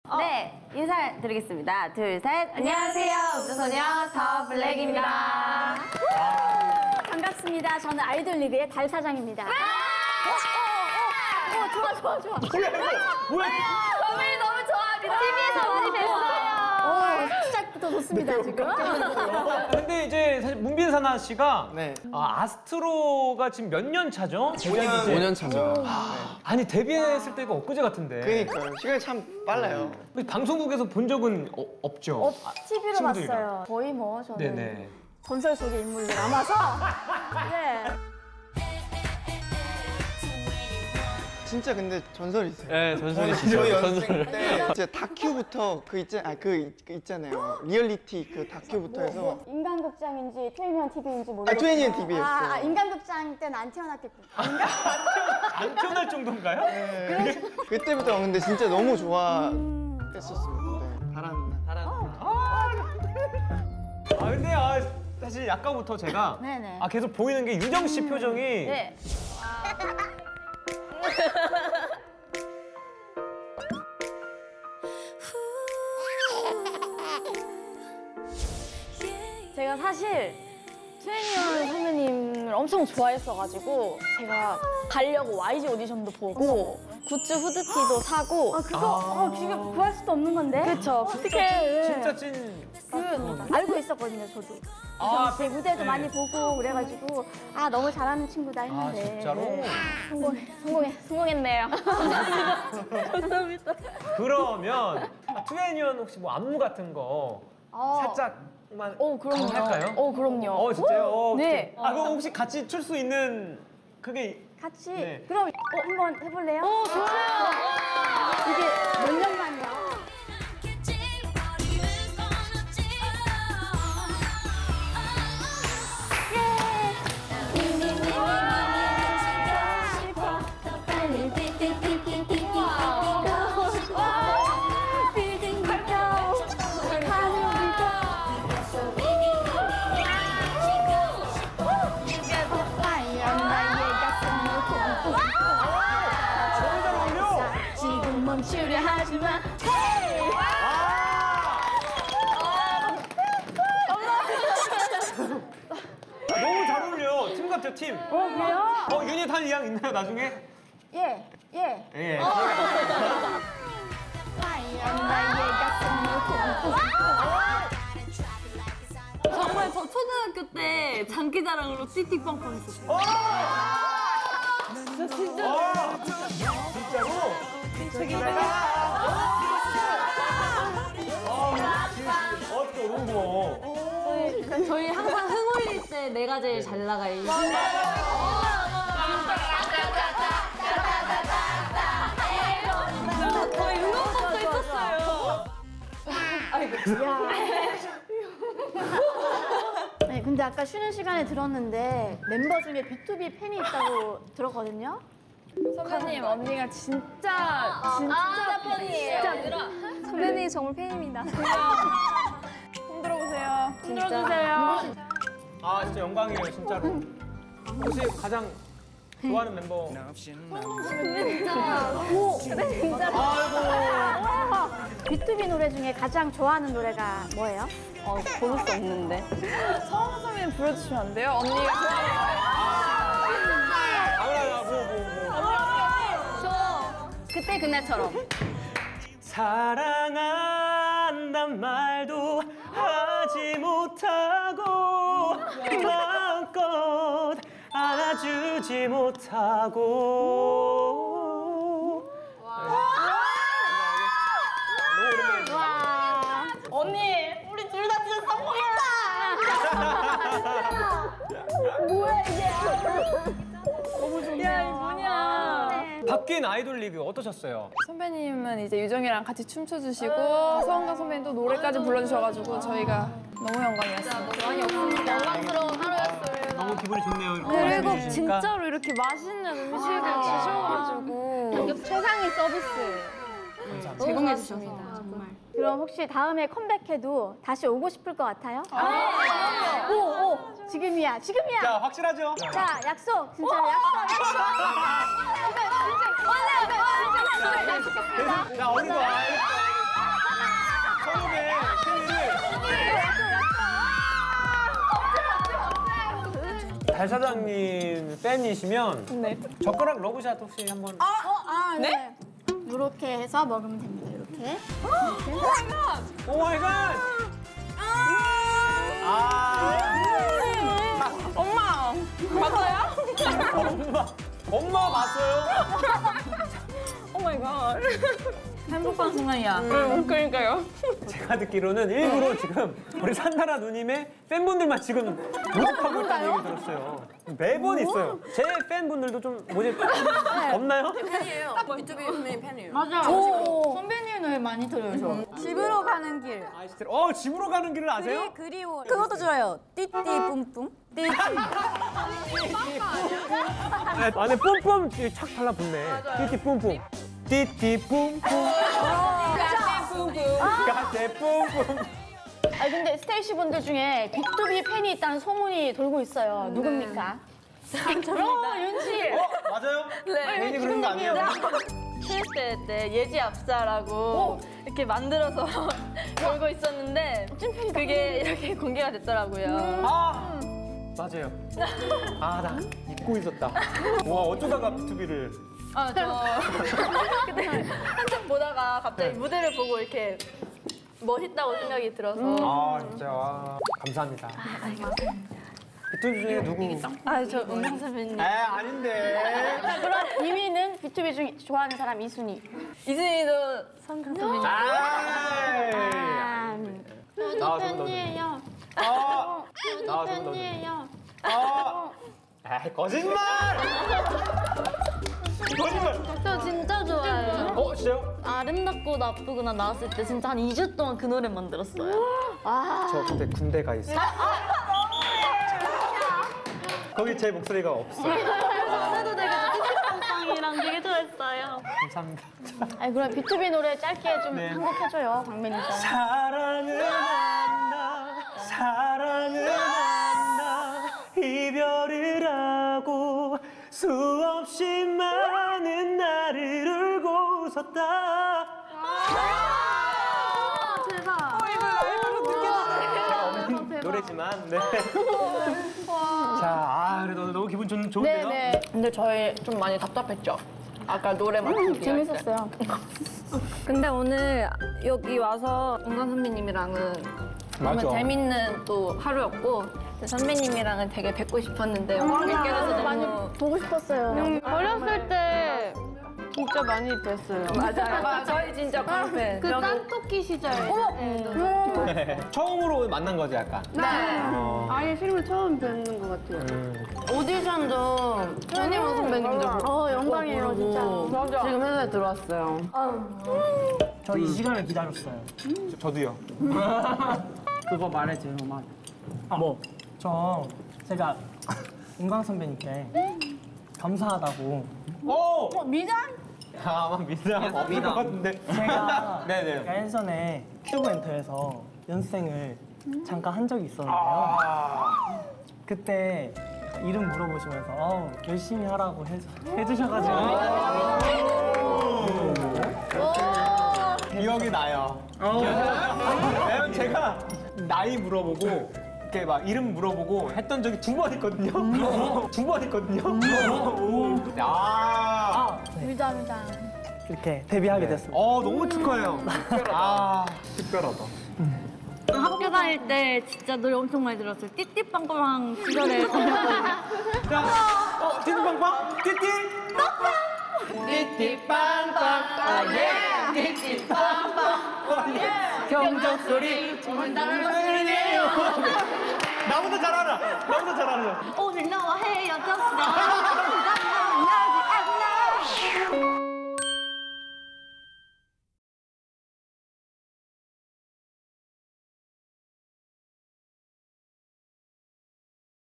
네, 인사드리겠습니다. 둘, 셋. 안녕하세요. 우주소녀 더 블랙입니다. 반갑습니다. 저는 아이돌 리그의 달 사장입니다. 좋아. 뭐야? 선배님 너무 좋아합니다. TV에서 많이 뵀어요. 시작부터 좋습니다, 지금. 근데 이제 사실 문빈사나 씨가 네. 아스트로가 지금 몇 년 차죠? 5년 차죠. 아니 데뷔했을 때가 엊그제 같은데. 그러니까요. 시간이 참 빨라요. 방송국에서 본 적은 없죠? TV로 친구들이랑. 봤어요. 거의 뭐 저는 네네. 전설 속의 인물로 남아서 네. 진짜 근데 전설이세요. 네, 전설이시죠. 저희 연습 전설. 때 진짜 다큐부터 그 있잖아요. 리얼리티 그 다큐부터 해서 인간극장인지 트웬티원 TV인지 모르겠어요. 트웬티원 TV였어요. 인간극장 때는 안 태어났겠군요. 안 태어날 정도인가요? 네. 그때부터 근데 진짜 너무 좋아했었습니다. 네. 근데 사실 아까부터 제가 네네. 계속 보이는 게 유정 씨 표정이 네. 제가 사실 트웬티원 선배님을 엄청 좋아했어가지고 제가 가려고 YG 오디션도 보고 굿즈 후드티도 사고 그거 지금 구할 수도 없는 건데? 그쵸. 어떻게 진짜 찐. 알고 있었거든요, 저도. 제 무대도 많이 보고 그래가지고 너무 잘하는 친구다 했는데 진짜로? 네. 성공했네요. 감사합니다. 그러면 트웬티원 혹시 뭐 안무 같은 거 살짝만 할까요? 그럼요. 진짜요? 네. 그럼 혹시 같이 출 수 있는 그게 같이 네. 그럼 한번 해볼래요? 좋아요. 이게 몇 년 만이야? 멈추려 하지마. 너무 잘 어울려요. 팀 같아요, 팀. 그래요? 유닛 할 의향 있나요, 나중에? 예. 예. 정말 저 초등학교 때 장기자랑으로 띠띠빵빵 했었어요. 진짜로? 어떻게 너무 고마워. 저희 항상 흥 올릴 때 내가 제일 잘 나가요. 저희 응원법도 있었어요. 네, 근데 아까 쉬는 시간에 들었는데 멤버 중에 B2B 팬이 있다고 들었거든요. 선배님 언니가 진짜 팬이에요. 선배님 정말 팬입니다. 흔들어 보세요. 들어주세요. 진짜 영광이에요, 진짜로. 혹시 가장 좋아하는 멤버? B2B 노래 중에 가장 좋아하는 노래가 뭐예요? 고를 수 없는데. 서원 선배님 불러주시면 안 돼요? 언니가 그때 그날처럼. 사랑한단 말도 하지 못하고 마음껏 안아주지 못하고. 언니, 우리 둘 다 진짜 성공했다! 뭐야 이게? 야, 이 뭐냐. 바뀐 아이돌 리그 어떠셨어요? 선배님은 이제 유정이랑 같이 춤춰주시고 서원강 선배님 또 노래까지 불러주셔가지고 저희가 너무 영광이었습니다. 많이 없습니다. 영광스러운 하루였어요. 너무 기분이 좋네요. 이렇게 그리고 말씀해 주시니까. 진짜로 이렇게 맛있는 음식을 주셔가지고 최상의 서비스 제공해 주셨습니다. 정말. 그럼 혹시 다음에 컴백해도 다시 오고 싶을 것 같아요? 오, 지금이야. 자, 확실하죠? 자, 약속, 진짜로 약속. 자, 어디로 와? 달 사장님 팬이시면 네. 젓가락 러브샷 혹시 한번. 네? 이렇게 해서 먹으면 됩니다. 이렇게. 오 마이 갓! 엄마 맞아요? 엄마 봤어요? 오 마이 갓. 행복한 순간이야. 그러니까요. 제가 듣기로는 일부러 지금 우리 산나라 누님의 팬분들만 지금 모집하고 있다는 얘기 들었어요. 매번 있어요. 제 팬분들도 좀 모집 없나요? 유튜브 선배님 팬이에요. 맞아. 선배님 노래 많이 들어요, 저. 집으로 가는 길. 집으로 가는 길을 아세요? 그리워. 그것도 좋아요. 띠띠 뿡뿡. 띠띠. 안에 뿜뿜 착 달라붙네. 띠띠 뿜뿜. 띠띠 뿜뿜. 가세 뿜뿜. 아 근데 스테이시 분들 중에 B2B 팬이 있다는 소문이 돌고 있어요. 누굽니까? 윤지. 맞아요? 네. 괜히 그런 거 아니에요? 실세 때 예지 압사라고 이렇게 만들어서 돌고 있었는데 그게 이렇게 공개가 됐더라고요. 맞아요. 나 잊고 있었다. 와, 어쩌다가 B2B를. 저 그때 한참 보다가 갑자기 무대를 보고 이렇게 멋있다고 생각이 들어서 진짜. 와, 감사합니다. B2B 중에 누구? 저 은경 선배님. 아닌데. 그럼 2위는 B2B 중에 좋아하는 사람 이순희. 이순희도 성강 선배님. 나와 좀 팬이에요. 나와 좀 팬이에요. 거짓말! 거짓말! 저 진짜 좋아해요. 진짜요? 아름답고 나쁘구나 나왔을 때 진짜 한 2주 동안 그 노래만 들었어요. 저 그때 군대 가 있어요. 거기 제 목소리가 없어요. 저도 되게 띠띠빵빵이랑 되게 좋아했어요. 감사합니다. 아니 그럼 B2B 노래 짧게 좀 네. 한 곡 해줘요, 박민희가. 사랑은 한다 이별을 하고 수없이 많은 나를 울고 웃었다. 노래지만 네. 자, 그래도 너무 기분 좋은데요? 네네. 근데 저희 좀 많이 답답했죠? 아까 노래 맞추기 재밌었어요. 근데 오늘 여기 와서 은광 선배님이랑은 맞아. 너무 재밌는 또 하루였고 선배님이랑은 되게 뵙고 싶었는데 뵙게 돼서 많이 너무 보고 싶었어요. 어렸을 때 진짜 많이 뵀어요. 맞아요. 저희 진짜 팬. 그 딴토끼 시절. 처음으로 만난 거지 약간. 아예 실물 처음 뵙는 것 같아요. 오디션도 최니원 선배님들 영광이에요, 진짜. 지금 회사에 들어왔어요. 저 이 시간을 기다렸어요. 저도요. 그거 말해줘요, 막. 제가 은광 선배님께 감사하다고 미장? 아마 미담 없을 것 같은데. 제가 네네. 예전에 큐브 엔터에서 연습생을 잠깐 한 적이 있었는데요. 그때 이름 물어보시면서 열심히 하라고 해주셔가지고 기억이 나요. 왜냐면 제가 나이 물어보고 이렇게 막 이름 물어보고 했던 적이 2번 있거든요. 2번 있거든요. 미장. 이렇게 데뷔하게 됐습니다. 너무 축하해요. 특별하다. 학교 다닐 때 진짜 노래 엄청 많이 들었어요. 띠띠빵빵 시절에. 자, 띠띠빵빵, 띠띠. 띠띠빵빵, 띠띠빵빵, 경적 소리, 소리네요. 나보다 잘 알아. 오늘 너와 헤어졌어.